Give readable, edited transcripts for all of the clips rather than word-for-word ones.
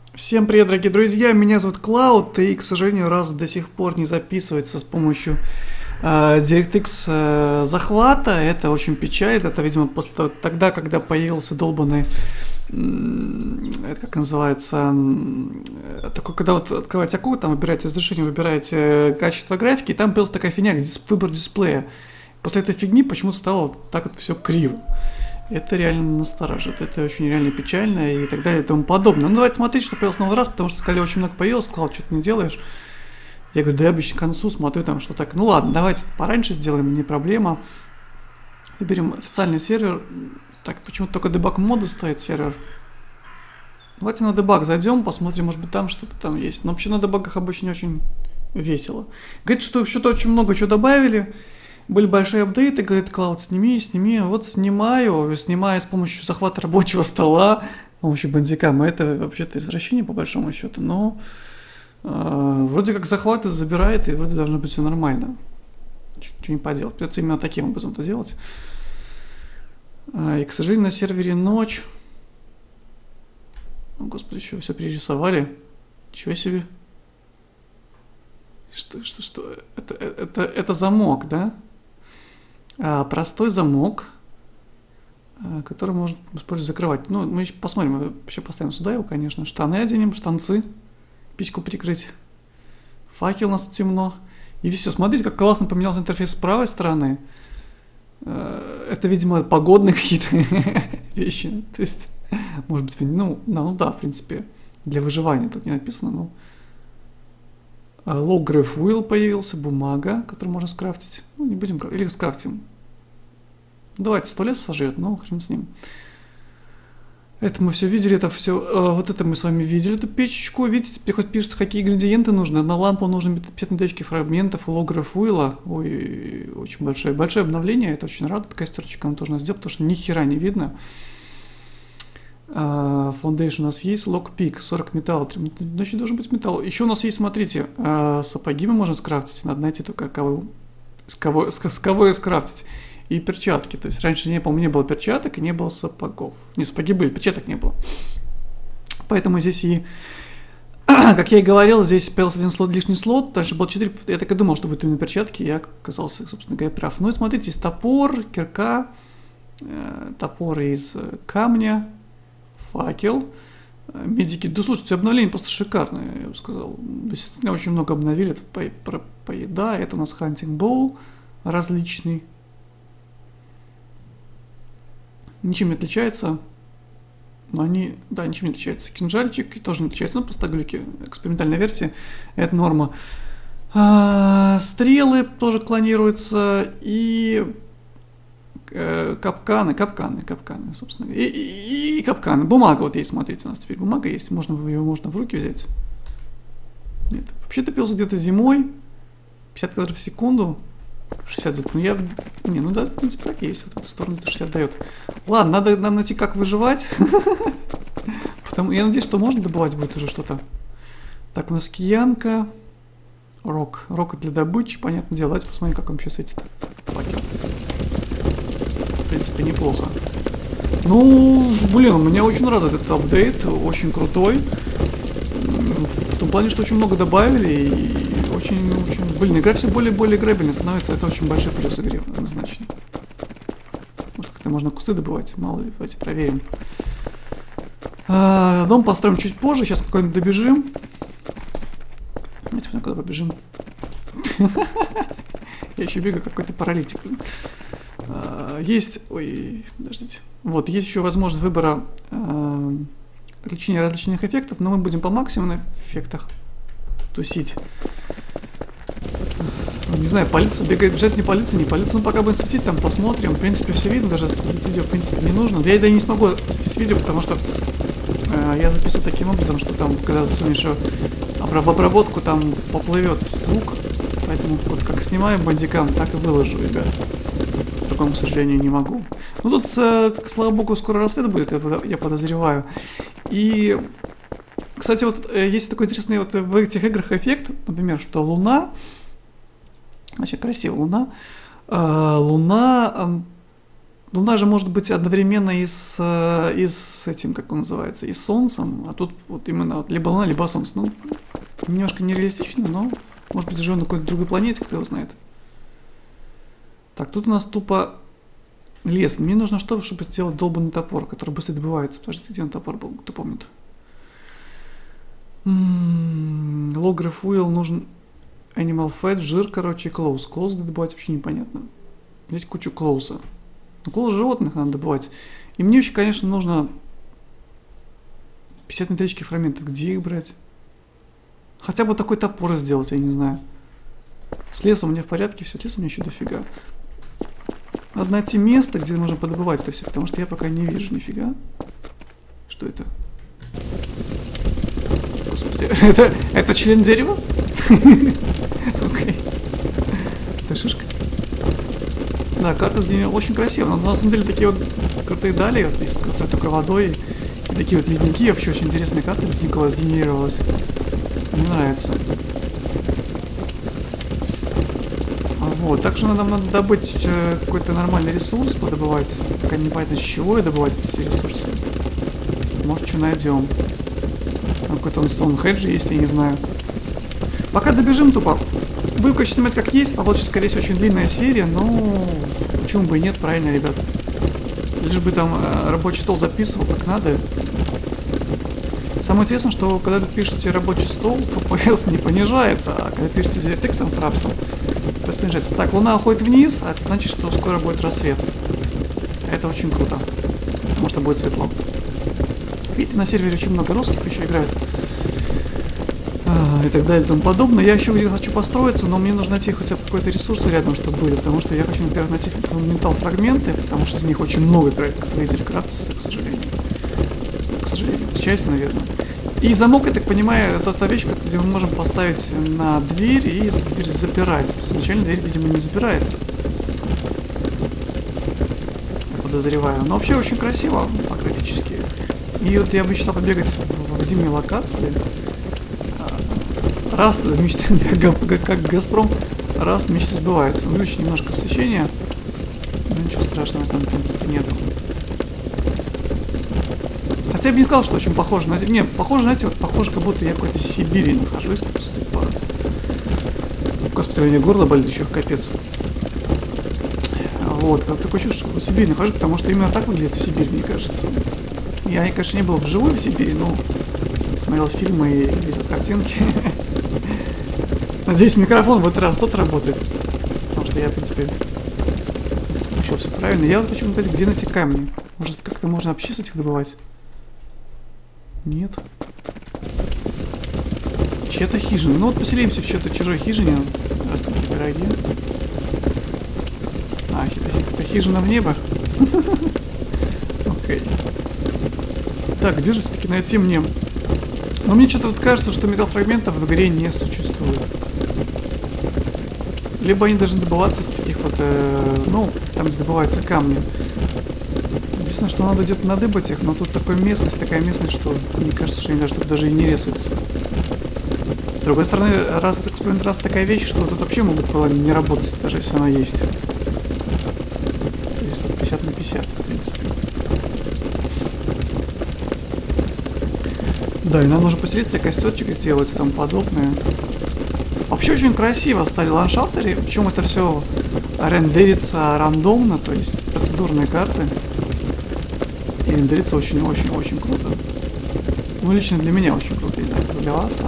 Всем привет, дорогие друзья, меня зовут Клауд, и, к сожалению, раз до сих пор не записывается с помощью DirectX захвата, это очень печалит, это, видимо, тогда, когда появился долбанный, это как называется, такой, когда вот открываете окно, там выбираете разрешение, выбираете качество графики, и там появилась такая фигня, выбор дисплея. После этой фигни почему-то стало так вот все криво. Это реально настораживает, это очень реально печально и так далее и тому подобное. Ну давайте смотреть, что появилось новый раз, потому что сказали, очень много появилось, сказал, что ты не делаешь. Я говорю, да я обычно к концу смотрю там, что так. Ну ладно, давайте пораньше сделаем, не проблема. Выберем официальный сервер. Так, почему-то только дебаг мода стоит сервер. Давайте на дебаг зайдем, посмотрим, может быть там что-то там есть. Но вообще на дебагах обычно не очень весело. Говорит, что что-то очень много чего добавили. Были большие апдейты, говорит, Клауд, сними. Вот снимаю с помощью захвата рабочего стола, с помощью бандикама. Это вообще-то извращение, по большому счету, но вроде как захват забирает, и вроде должно быть все нормально. Ничего не поделать. Придется именно таким образом это делать. И, к сожалению, на сервере ночь. О, господи, еще все перерисовали. Чего себе? Что? Это замок, да? Простой замок, который можно использовать, закрывать. Ну, мы еще посмотрим, мы еще поставим сюда его, конечно. Штаны оденем, штанцы, письку прикрыть. Факел, у нас тут темно. И все, смотрите, как классно поменялся интерфейс с правой стороны. Это, видимо, погодные какие-то вещи. То есть, может быть, ну да, в принципе, для выживания тут не написано, но... Low Graph Wheel появился, бумага, которую можно скрафтить. Ну, не будем, или скрафтим. Давайте, 100 лет сожрет, но хрен с ним. Это мы все видели, это все, вот это мы с вами видели, эту печечку. Видите, приходит, пишет, какие ингредиенты нужны. На лампу нужны 50 методички фрагментов Low Graph Wheel. Ой, очень большое обновление, это очень радует. Костерчик нам тоже надо сделать, потому что ни хера не видно. Foundation у нас есть, Lockpick, 40 металла, значит должен быть металл. Еще у нас есть, смотрите, сапоги мы можем скрафтить, надо найти только с кого ее скрафтить. И перчатки, то есть раньше, по-моему, не было перчаток и не было сапогов. Не, сапоги были, перчаток не было. Поэтому здесь и, как я и говорил, здесь появился один лишний слот, дальше было 4, я так и думал, что будет именно перчатки, я оказался, собственно говоря, прав. Ну и смотрите, есть топор, кирка, топор из камня, факел, медики. Да слушайте, обновление просто шикарное, я бы сказал. Действительно, очень много обновили. Это поеда, это у нас хантинг боул различный. Ничем не отличается. Но они, да, ничем не отличается. Кинжальчик тоже не отличается, но просто глюки. Экспериментальная версия, это норма. Стрелы тоже клонируются и... Капканы, собственно. И капканы. Бумага вот есть, смотрите, у нас теперь бумага есть. Ее можно в руки взять. Нет. Вообще-то пился где-то зимой. 50 кадров в секунду. 60 где-то. Ну я... ну да, в принципе, так и есть. Вот в эту сторону это 60 дает. Ладно, надо нам найти, как выживать. Потому я надеюсь, что можно добывать будет уже что-то. Так, у нас киянка. Рок для добычи, понятное дело. Давайте посмотрим, как он вообще светит. В принципе, неплохо. Ну, блин, меня очень радует этот апдейт, очень крутой. В том плане, что очень много добавили и очень, блин, игра все более и более играбельной становится, это очень большой плюс игре, однозначно. Может, как-то можно кусты добывать, мало ли, давайте проверим. Дом построим чуть позже, сейчас какой-нибудь добежим. Давайте куда побежим. Я еще бегаю, какой-то паралитик, блин. Есть, ой, подождите. Вот, есть еще возможность выбора различных эффектов, но мы будем по максимуму на эффектах тусить. Не знаю, палиться, бегает, бежать, не палиться, но пока будет светить, там посмотрим. В принципе, все видно, даже светить видео, в принципе, не нужно. Я и не смогу светить видео, потому что я записываю таким образом, что там, когда засунешь в обработку, там поплывет звук. Поэтому вот как снимаю бандикам, так и выложу, ребят. К сожалению, не могу. Ну тут, слава богу, скоро рассвет будет, я подозреваю. И, кстати, вот есть такой интересный вот в этих играх эффект, например, что Луна, вообще красиво, Луна Луна же может быть одновременно и с этим, как он называется, и с Солнцем, а тут вот именно вот либо Луна, либо Солнце. Ну, немножко нереалистично, но может быть живем на какой-то другой планете, кто его знает. Так, тут у нас тупо лес. Мне нужно что, чтобы сделать долбанный топор, который быстро добывается. Подождите, где он топор был, кто помнит? Логр фуэл нужен animal fat, жир, короче, клоус. Клоус добывать вообще непонятно. Здесь кучу клоуса. Ну, клоус животных надо добывать. И мне вообще, конечно, нужно 50 металлических фрагментов. Где их брать? Хотя бы такой топор сделать, я не знаю. С лесом у меня в порядке, все, лес у меня еще дофига. Надо найти место, где можно подобывать это все, потому что я пока не вижу нифига. Что это? Господи, это член дерева? Окей. Это шишка. Да, карта сгенерирована очень красиво. На самом деле такие вот крутые дали, вот, есть которые только водой. И такие вот ледники, вообще очень интересные карты ледниковая сгенерировалась. Мне нравится. Вот, так что нам надо добыть какой-то нормальный ресурс, подобывать. Пока непонятно, с чего и добывать эти ресурсы. Может, что найдем. Какой-то он Стоунхедж есть, я не знаю. Пока добежим тупо. Будем, конечно, снимать как есть. Получится, скорее всего, очень длинная серия, но почему бы и нет, правильно, ребят. Лишь бы там рабочий стол записывал как надо. Самое интересное, что когда вы пишете рабочий стол, FPS не понижается, а когда пишете DirectX фрапсом, FPS понижается. Так, Луна уходит вниз, а это значит, что скоро будет рассвет. Это очень круто, потому что будет светло. Видите, на сервере очень много русских еще играют. И так далее и тому подобное. Я еще хочу построиться, но мне нужно найти хотя бы какой-то ресурс рядом, чтобы были, потому что я хочу, например, найти фундаментал фрагменты, потому что из них очень много играет, как лидер крафтится, к сожалению. К сожалению, к счастью, наверное. И замок, я так понимаю, это та вещь, где мы можем поставить на дверь и дверь запирать. Изначально дверь, видимо, не запирается. Я подозреваю. Но вообще очень красиво, по-графически. И вот я мечтал побегать в зимней локации. Раст мечты, как Газпром, Раст мечты сбывается. Выключить немножко освещения. Но ничего страшного там, в принципе, нету. Хотя я бы не сказал, что очень похоже на... Не, похоже, знаете, вот похоже, как будто я в какой-то Сибири нахожусь. Господи, у меня горло болит еще, капец. Вот, как такое чувство, что в Сибири нахожусь, потому что именно так выглядит Сибирь, мне кажется. Я, конечно, не был вживую в Сибири, но смотрел фильмы и видел картинки. Надеюсь, микрофон в этот раз тот работает. Потому что я, в принципе, включил все правильно. Я вот хочу сказать, где найти камни. Может, как-то можно вообще с этих добывать? Нет. Чья-то хижина. Ну вот поселимся в чьей-то чужой хижине. Раз такие пироги. А, это хижина в небо. Окей. Так, где же все-таки найти мне? Но мне что-то вот кажется, что металлфрагментов в игре не существует. Либо они должны добываться с таких вот, ну, там где добываются камни. Единственное, что надо где-то надыбать их, но тут такая местность, что мне кажется, что они даже и не рисуются. С другой стороны, эксперимент раз такая вещь, что тут вообще могут было не работать, даже если она есть. То есть тут 50 на 50, в принципе. Да, и нам нужно поселиться, костерчик сделать и тому подобное. Вообще очень красиво стали ландшафты, причем это все рендерится рандомно, то есть процедурные карты. И рендерится очень-очень-очень круто. Ну, лично для меня очень круто, не знаю, как для вас.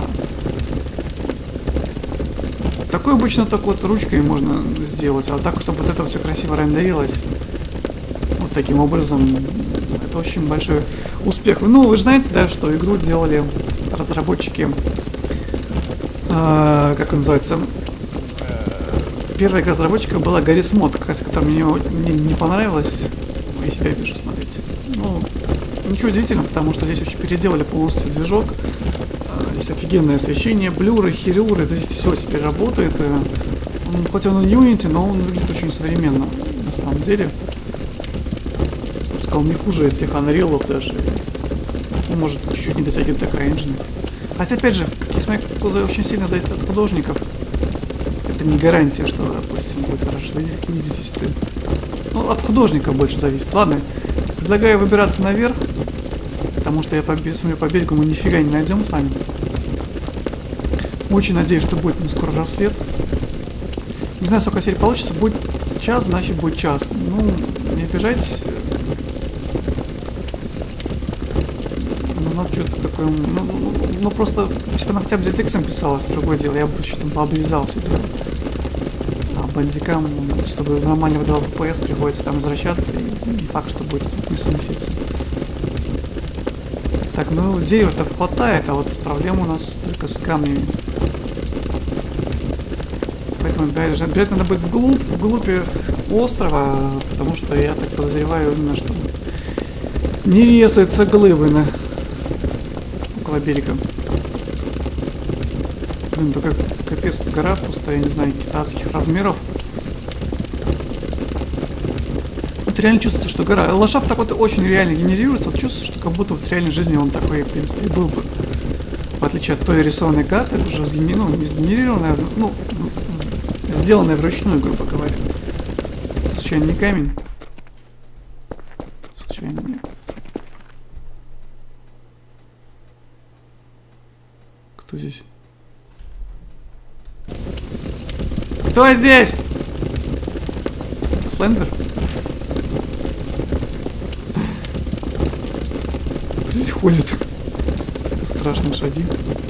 Такое обычно так вот ручкой можно сделать, а так, чтобы вот это все красиво рендерилось, вот таким образом, это очень большой успех. Ну, вы же знаете, да, что игру делали разработчики, как он называется, первая игра разработчика была Garry's Mod, которая мне не понравилась, я себя вижу, смотрите. Ну, ничего удивительного, потому что здесь очень переделали полностью движок, здесь офигенное освещение, блюры, херюры, то есть все теперь работает, хоть он и Unity, но он выглядит очень современно, на самом деле. Он не хуже этих Unreal'ов даже. Может, чуть-чуть не дотягивает до CryEngine. Хотя, опять же, я смотрю, очень сильно зависит от художников. Это не гарантия, что, допустим, будет хорошо. Видите, если ты Ну, от художника больше зависит. Ладно, предлагаю выбираться наверх, потому что я смотрю, по берегу мы нифига не найдем с вами. Очень надеюсь, что будет скоро рассвет. Не знаю, сколько серий получится. Будет час, значит будет час. Ну, не обижайтесь. Ну, что-то такое... Ну, просто, если бы она хотя бы ZX писалась, другое дело, я бы еще там пообрезал все дело. А бандикам, чтобы нормально выдавал FPS, приходится там возвращаться, и не факт, что будет не совместиться. Так, ну, дерева-то хватает, а вот проблема у нас только с камнями. Поэтому обязательно надо быть вглубь острова, потому что я так подозреваю именно, что не резаются глыбы около берега. Блин, только капец, гора пустая, я не знаю, китайских размеров. Вот реально чувствуется, что гора. Ландшафт так вот очень реально генерируется. Вот чувствуется, что как будто в реальной жизни он такой, в принципе, был бы. В отличие от той рисованной карты, уже не сгенерированная, ну, сделанная вручную, грубо говоря. Случайно не камень? Случайно нет. Кто здесь? Кто здесь? Это Слендер? Кто здесь ходит? Это страшные шаги.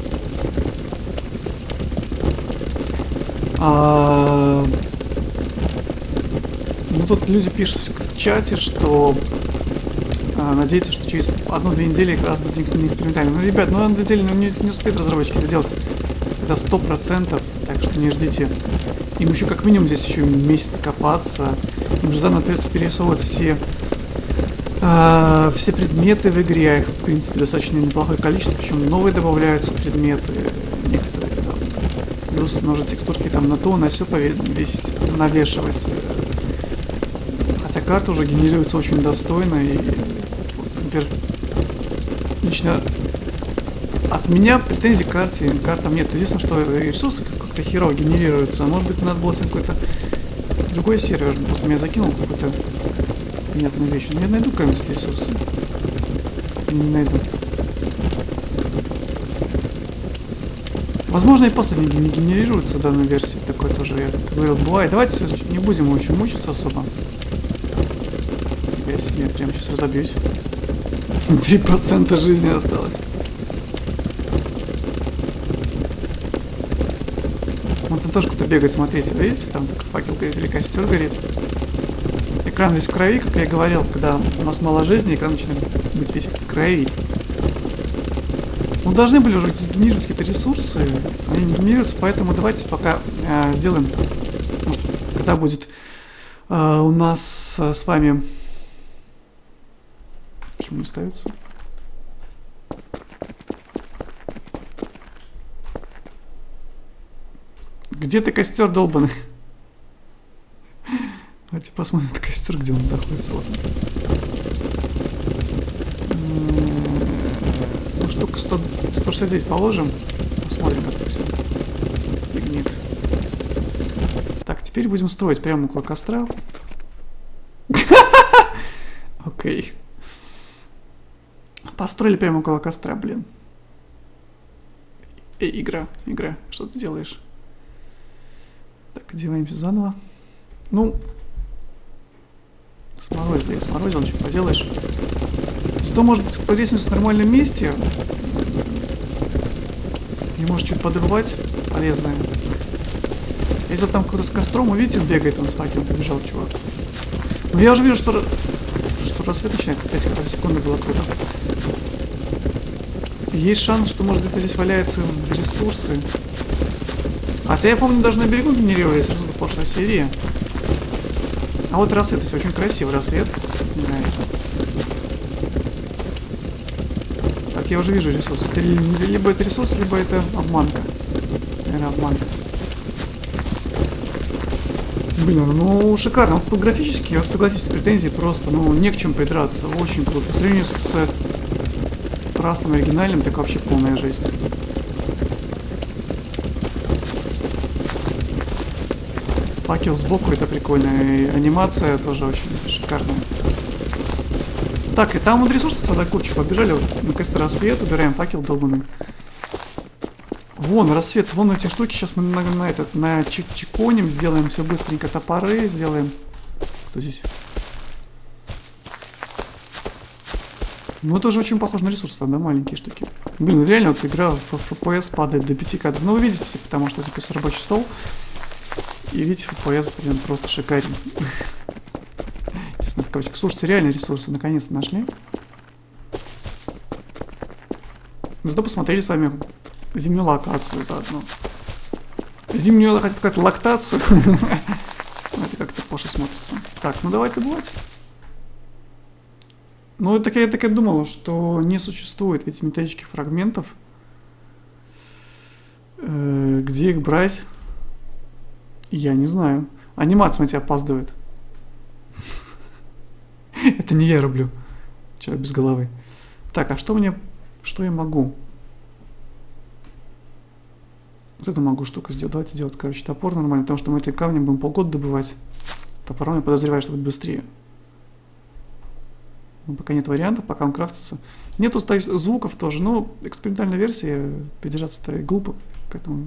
Ну тут люди пишут в чате, что надеются, что через 1-2 недели как раз будет не экспериментальный. Ну, ребят, ну 1-2 недели не успеют разработчики это делать. Это 100%, так что не ждите. Им еще как минимум здесь еще месяц копаться. Им же заново придется перерисовывать все предметы в игре, а их, в принципе, достаточно неплохое количество, причем новые добавляются предметы, некоторые там, плюс нужно текстурки там на то, на все повесить, навешивать. Хотя карта уже генерируется очень достойно, и, например, лично от меня претензий к карте, картам нет. Единственное, что ресурсы как-то херово генерируются. Может быть, надо было какой-то другой сервер, просто меня закинул какую-то понятную вещь. Но я найду какие-нибудь ресурсы. Или не найду. Возможно, и просто не генерируется в данной версии. Такое тоже, я говорил, бывает. Давайте не будем очень мучиться особо. Я себе прямо сейчас разобьюсь. 3% жизни осталось. Вот на тоже кто-то бегает, смотрите, видите, там такой факел горит или костер горит. Экран весь в крови, как я говорил, когда у нас мало жизни, экран начинает быть весь в крови. Мы должны были уже сгенерировать какие-то ресурсы, они не генерируются, поэтому давайте пока сделаем, может, когда будет у нас с вами... Почему не ставится? Где ты, костер долбаный? Давайте посмотрим этот костер, где он находится. Вот он. Ну, штука 169 положим. Посмотрим, как это все фигнит. Так, теперь будем строить прямо около костра. Окей. Построили прямо около костра, блин. Игра, что ты делаешь? Так, одеваемся заново. Ну, сморозил, я сморозил, ничего поделаешь. Зато, может быть, повесимся в нормальном месте. И может чуть подрывать полезное. Если там кто-то с костром, увидите, бегает, он с факелом побежал, чувак. Но я уже вижу, что рассвет начинается. 5 секунды было открыто. Есть шанс, что, может быть, здесь валяются ресурсы. Хотя я помню, даже на берегу генерировались ресурсы в прошлой серии. А вот рассвет, кстати, очень красивый рассвет. Мне нравится. Так, я уже вижу ресурсы. Либо это ресурс, либо это обманка. Наверное, обманка. Блин, ну шикарно. Вот графически, вот, согласитесь, претензии просто, ну, не к чему придраться. Очень круто. По сравнению с красным оригинальным, так вообще полная жесть. Факел сбоку, это прикольно. И анимация тоже очень шикарная. Так, и там вот ресурсы целая куча. Побежали, вот, наконец-то рассвет, убираем факел долбанный. Вон, рассвет, вон эти штуки. Сейчас мы на чеконим, сделаем все быстренько. Топоры сделаем. Кто здесь? Ну, это уже очень похоже на ресурсы, да, маленькие штуки. Блин, реально вот игра в FPS падает до 5 кадров. Ну, вы видите, потому что записываю рабочий стол. И видите, FPS, блин, просто шикарен. Слушайте, реально ресурсы наконец-то нашли. Зато посмотрели с вами зимнюю локацию заодно. Зимнюю, хотел сказать, лактацию. Это как-то пошло смотрится. Так, ну давай-ка бывать. Ну, так я так и думал, что не существует этих металлических фрагментов. Где их брать? Я не знаю. Анимация, смотрите, опаздывает. Это не я рублю. Человек без головы. Так, а что мне... Что я могу? Вот это могу штуку сделать. Давайте делать, короче, топор нормально, потому что мы эти камни будем полгода добывать. Топором я подозреваю, что будет быстрее. Ну, пока нет вариантов, пока он крафтится. Нету звуков тоже, но экспериментальная версия, придержаться-то глупо, поэтому...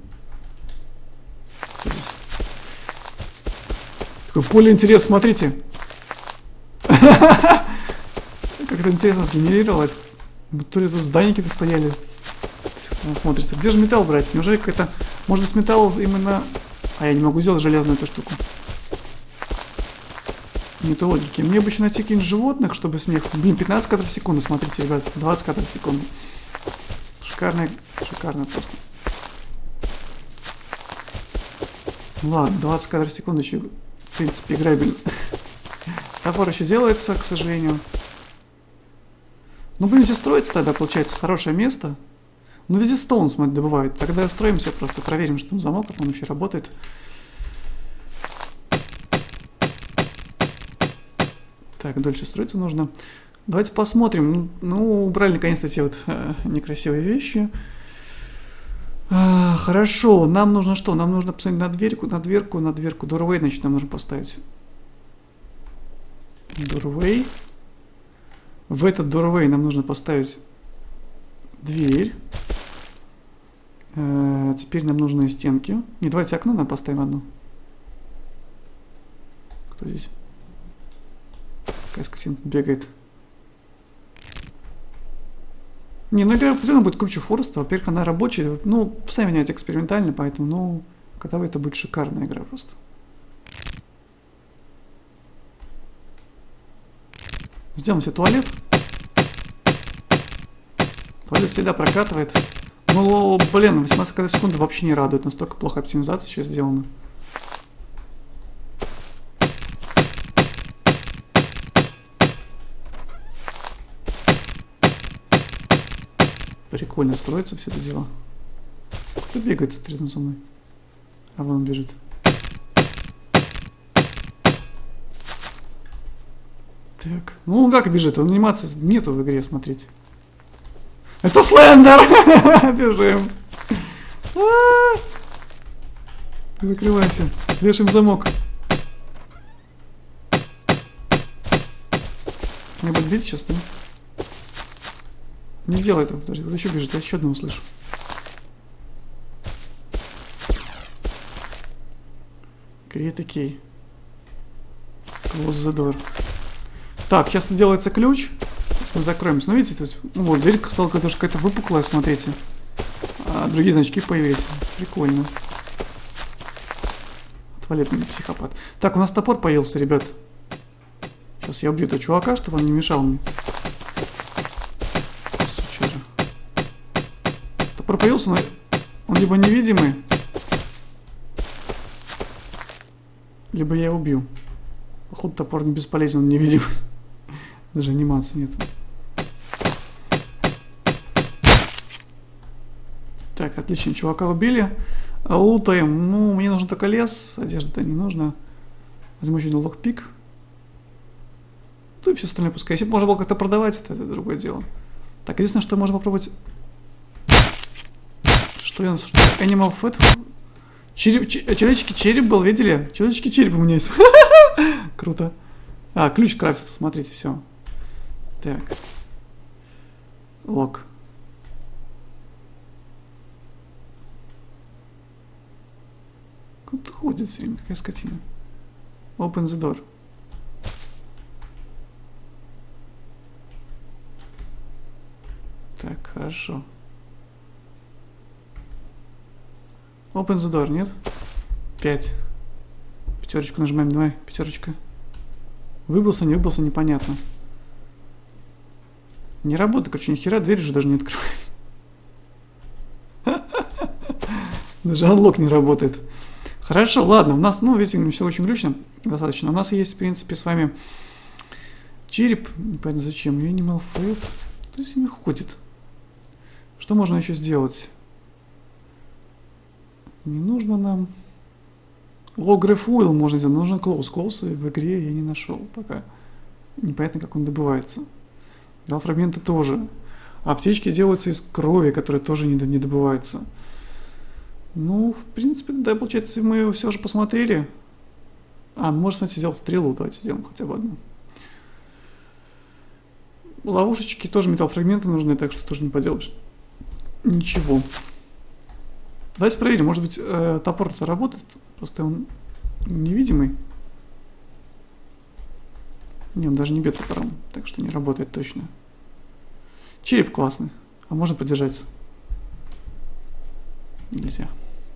Такое поле интереса, смотрите. Как это интересно сгенерировалось. То ли тут здания какие-то стояли. Смотрится. Где же металл брать? Неужели какая-то... Может быть, металл именно... А я не могу сделать железную эту штуку. Нет логики. Мне бы еще найти каких-нибудь животных, чтобы с них... Блин, 15 кадров в секунду, смотрите, ребят. 20 кадров в секунду. Шикарно, шикарно просто. Ладно, 20 кадров в секунду еще, в принципе, играбельно. Топор еще делается, к сожалению. Ну, будем здесь строиться тогда, получается, хорошее место. Ну, везде стоун, смотри, добывают. Тогда строимся, просто проверим, что там замок, как он вообще работает. Так, дольше строиться нужно. Давайте посмотрим. Ну, убрали наконец-то эти вот некрасивые вещи. Хорошо, нам нужно что? Нам нужно посмотреть на дверку. Doorway, значит, нам нужно поставить. Doorway. В этот doorway нам нужно поставить дверь. Теперь нам нужны стенки. Не, давайте окно нам поставим одно. Кто здесь? Какая скотина бегает. Не, ну игра определенно будет круче Фореста. Во-первых, она рабочая. Ну, сами меняете экспериментально, поэтому, ну, когда это будет шикарная игра просто. Сделаем себе туалет. Туалет всегда прокатывает. Ну, блин, 18 секунд вообще не радует. Настолько плохо оптимизация сейчас сделана. Прикольно строится все это дело. Кто бегает рядом со мной? А вон он бежит. Так. Ну, он как бежит? Он анимации нету в игре, смотрите. Это Слендер! Бежим. Закрывайся. Вешаем замок. Не будет бить сейчас, да? Не делай этого, подожди, вот еще бежит, я еще одного слышу. Create a key. Close the door. Так, сейчас делается ключ. Сейчас мы закроемся. Ну, видите, то есть, ну, вот, дверь стала какая-то выпуклая, смотрите. А другие значки появились. Прикольно. Туалетный психопат. Так, у нас топор появился, ребят. Сейчас я убью этого чувака, чтобы он не мешал мне. Сучара. Топор появился, но он либо невидимый, либо я его убью. Походу, топор не бесполезен, он невидимый. Даже анимации нет. Так, отлично, чувака убили. Лутаем. Ну, мне нужен только лес. Одежда-то не нужно. Возьму еще один локпик. Ну и все остальное пускай. Если бы можно было как-то продавать, это другое дело. Так, единственное, что можно попробовать. Что я нас... Animal Fat. Человеческий череп был, видели? Человеческий череп у меня есть. Круто. А, ключ крафтится, смотрите, все. Так. Лок. Кто-то ходит все время, какая скотина. Open the door. Так, хорошо. Open the door, нет? 5. Пятерочку нажимаем, давай, пятерочка. Выбился, не выбился, непонятно. Не работает, короче, ни хера, дверь же даже не открывается. Даже анлок не работает. Хорошо, ладно, у нас, ну, видите, все очень глючно, достаточно. У нас есть, в принципе, с вами череп, непонятно зачем, Animal Fat, кто с ними ходит? Что можно еще сделать? Не нужно нам... Low Graph Oil можно сделать, но нужно Close. Close в игре я не нашел пока. Непонятно, как он добывается. Фрагменты тоже. Аптечки делаются из крови, которая тоже не добывается. Ну, в принципе, да, получается, мы его все же посмотрели. А, может, кстати, сделал стрелу, давайте сделаем хотя бы одну. Ловушечки тоже металлфрагменты нужны, так что тоже не поделаешь. Ничего. Давайте проверим, может быть, топор-то работает, просто он невидимый. Не, он даже не бьет топором, так что не работает точно. Череп классный, а можно подержаться? Нельзя.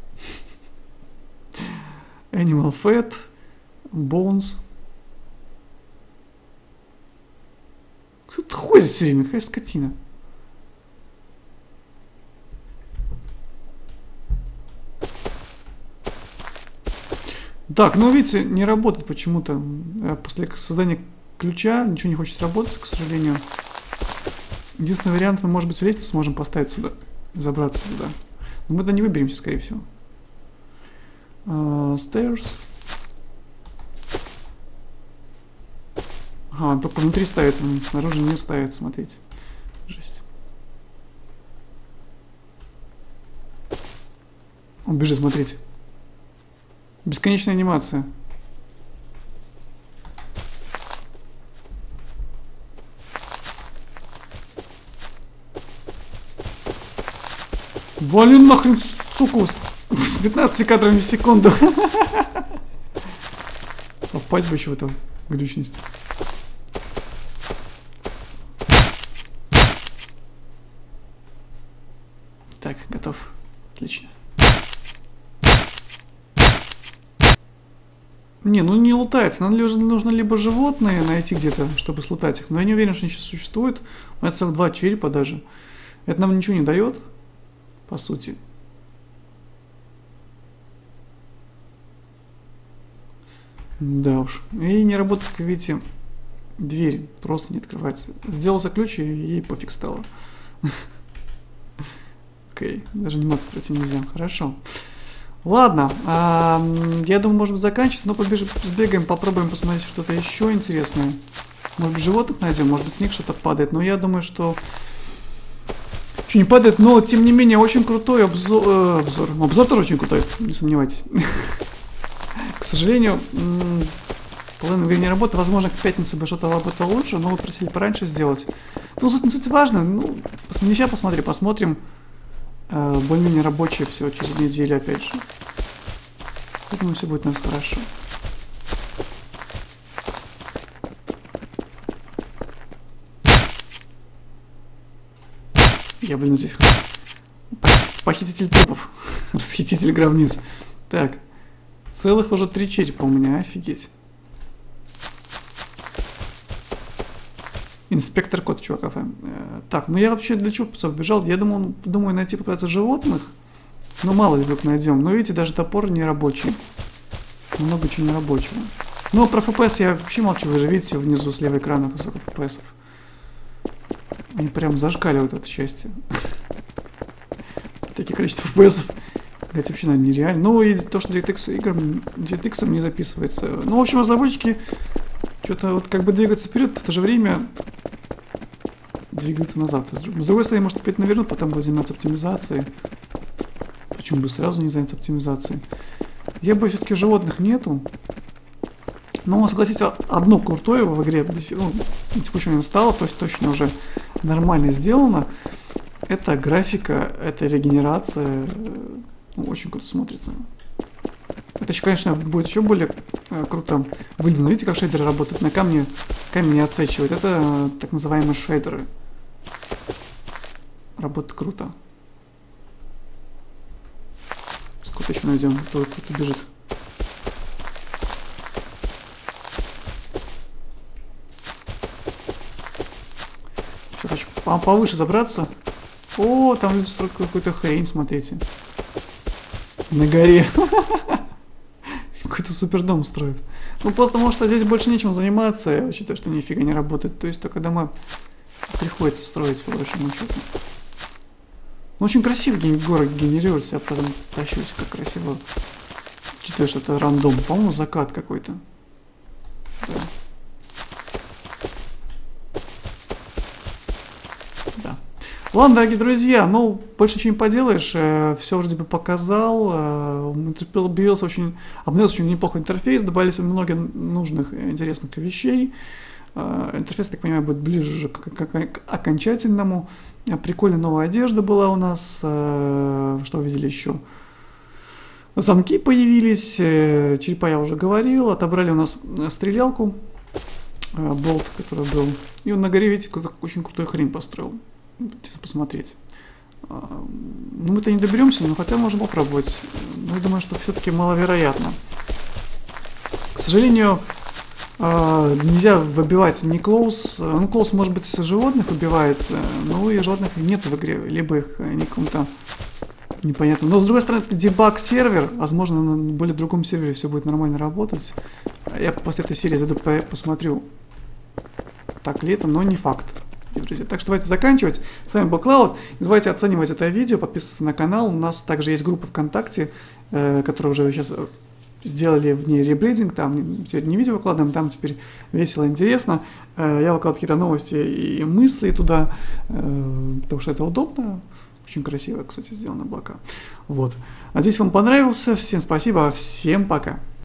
Animal Fat, Bones. Кто-то ходит все время, какая скотина. Так, ну видите, не работает почему-то. После создания ключа ничего не хочет работать, к сожалению. Единственный вариант, мы, может быть, лестницу сможем поставить сюда, забраться сюда. Но мы туда не выберемся, скорее всего. Stairs. Ага, только внутри ставится, снаружи не ставится, смотрите. Жесть. Он бежит, смотрите. Бесконечная анимация. Блин, нахрен, сука, с 15 кадров в секунду. Попасть бы еще в эту глючность. Так, готов. Отлично. Не, ну не лутается. Нам нужно либо животные найти где-то, чтобы слутать их. Но я не уверен, что они сейчас существуют. У меня целых 2 черепа даже. Это нам ничего не дает, по сути. Да уж. И не работает, как видите, дверь просто не открывается. Сделался ключ, и ей пофиг стало. Окей, даже анимацию пройти нельзя. Хорошо. Ладно, я думаю, может быть, заканчивать, но сбегаем, попробуем посмотреть что-то еще интересное. Может быть, животных найдем, может быть, с них что-то падает, но я думаю, что... Что не падает, но, тем не менее, очень крутой обзор. Обзор тоже очень крутой, не сомневайтесь. К сожалению, половина игры не работает, возможно, к пятнице бы что-то работало лучше, но вы просили пораньше сделать. Ну, суть не суть важно, ну, сейчас посмотрим. Более-менее рабочее все через неделю, опять же. Поэтому все будет у нас хорошо. Я, блин, здесь похититель трупов. Расхититель гробниц. Так. Целых уже 3 черепа у меня, офигеть. Инспектор кот, чуваков. Так, ну я вообще для чего побежал? Я думаю найти попытаться животных. Но мало ли вдруг найдем. Но видите, даже топор не рабочий. Много чего не рабочего. Ну, про FPS я вообще молчу. Вы же видите внизу слева экрана сколько FPS. Они прям зашкаливают это счастье. Такие количество FPS. Это вообще, наверное, нереально. Ну и то, что DirectX не записывается. Ну, в общем, разработчики что-то вот как бы двигаться вперед, в то же время двигаться назад. С другой стороны, может опять навернуть, потом будет заниматься оптимизацией. Почему бы сразу не заняться оптимизацией? Я бы все-таки животных нету. Но, согласитесь, одно крутое в игре, ну, текущего инсталла, то есть точно уже нормально сделано. Это графика, это регенерация. Ну, очень круто смотрится. Это еще, конечно, будет еще более круто вылезано. Видите, как шейдеры работают? На камне камень не отсвечивает. Это так называемые шейдеры. Работает круто. Сколько еще найдем? Кто-то бежит. Сейчас хочу повыше забраться. О, там люди строят какую-то хрень, смотрите. На горе. Какой-то супердом строят. Ну, просто, может, здесь больше нечем заниматься, я считаю, что нифига не работает. То есть, только дома приходится строить, по большому счету. Ну, очень красиво город генерируется, я потом тащусь, как красиво. Учитывая, что это рандом. По-моему, закат какой-то. Да. Да. Ладно, дорогие друзья, ну, больше ничего не поделаешь, все вроде бы показал, обновился очень неплохой интерфейс, добавились много нужных интересных вещей. Интерфейс, так понимаю, будет ближе к окончательному. Прикольная новая одежда была у нас, что увидели еще. Замки появились, черепа я уже говорил, отобрали у нас стрелялку, болт, который был. И он на горе, видите, очень крутую хрень построил. Интересно посмотреть. Ну, мы-то не доберемся, но хотя можем попробовать. Но я думаю, что все-таки маловероятно. К сожалению, нельзя выбивать ни клоус. Ну, клоус, может быть, с животных выбивается, но и животных нет в игре, либо их не каком-то непонятно. Но, с другой стороны, это дебаг сервер. Возможно, на более другом сервере все будет нормально работать. Я после этой серии зайду посмотрю, так ли это, но не факт. Друзья. Так что давайте заканчивать. С вами был Клауд. Не забывайте оценивать это видео, подписываться на канал. У нас также есть группа ВКонтакте, которая уже сейчас сделали в ней ребрендинг. Там теперь не видео выкладываем, там теперь весело, интересно. Я выкладываю какие-то новости и мысли туда, потому что это удобно. Очень красиво, кстати, сделаны облака. Вот. Надеюсь, вам понравился. Всем спасибо, всем пока.